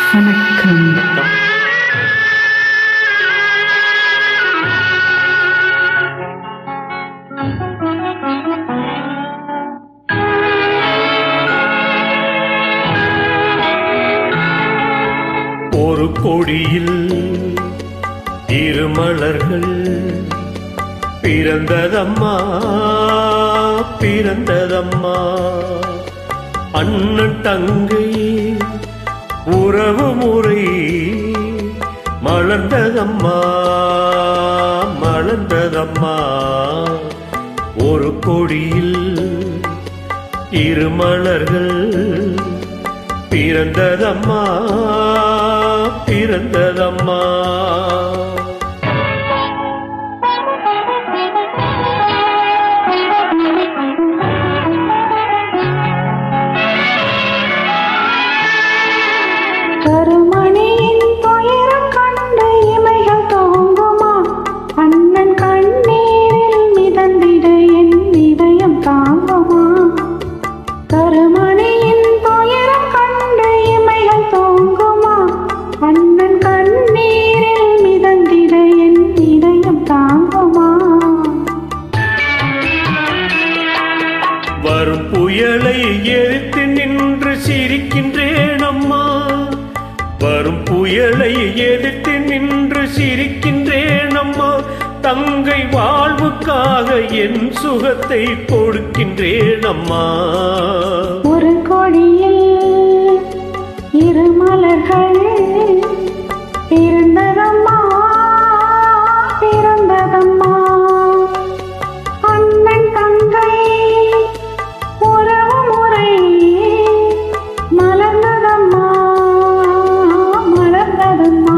வணக்கம். ஒரு கொடியில் இரு மலர்கள் பிறந்ததம்மா பிறந்ததம்மா. அண்ணன் தங்கை உறவு முறை மலர்ந்ததம்மா மலர்ந்ததம்மா. ஒரு கொடியில் இரு மலர்கள் பிறந்ததம்மா பிறந்ததம்மா. கருமணியின் துயரம் கண்டு இமைகள் தோங்குமா? அண்ணன் கண்ணீரில் மிதந்திட என் இதயம் தாங்குமா? கருமணியின் துயரம் கண்டு இமைகள் தோங்குமா? அண்ணன் கண்ணீரில் மிதந்திட என் இதயம் தாங்குமா? வரும் புயலை எதிர்த்து நின்று சிரிக்கின்றேன் அம்மா. வரும் புயலை எதிர்த்து நின்று சிரிக்கின்றேன் அம்மா. தங்கை வாழ்வுக்காக என் சுகத்தை கொடுக்கின்றேன் அம்மா. ஒரு கொடியில் இரு மலர்கள் பிறந்ததம்மா பிறந்ததம்மா. அண்ணன் தங்கை உறவு முறை மலர்ந்ததம்மா மலர்ந்ததம்மா.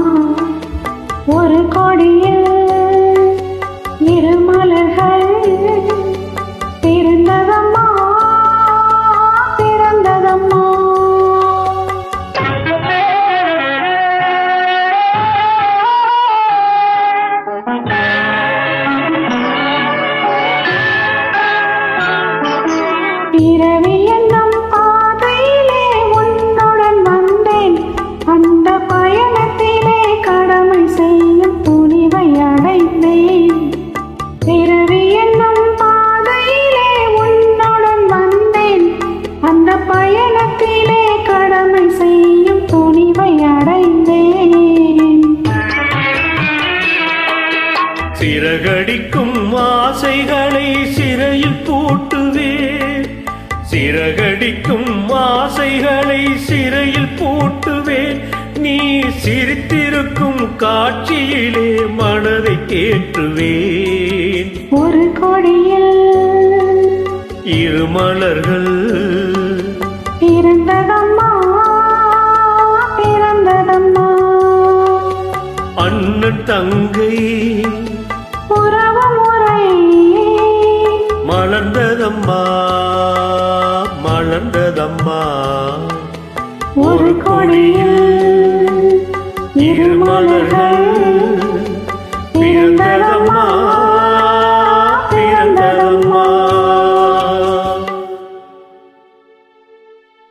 ஒரு கொடியில் இரு மலர்கள் பிறந்ததம்மா பிறந்ததம்மா. பிறவி என்னும் பாதையிலே உன்னுடன் வந்தேன். அந்த பயணத்திலே கடமை செய்யும் துணிவை அடைந்தேன். பிறவி என்னும் பாதையிலே உன்னுடன் வந்தேன். அந்த பயணத்திலே கடமை செய்யும் துணிவை அடைந்தேன். சிறகடிக்கும் ஆசைகளை சிறையில் பூட்டுவேன். சிறகடிக்கும் ஆசைகளை சிறையில் பூட்டுவேன். நீ சிரித்திருக்கும் காட்சியிலே மனதை கேட்டுவேன். ஒரு கொடியில் இரு மலர்கள் பிறந்ததம்மா பிறந்ததம்மா. அண்ணன் தங்கை உறவு முறை மலர்ந்ததம்மா மலர்ந்ததம்மா. ஒரு கொடியில் இரு மலர்கள் பிறந்ததம்மா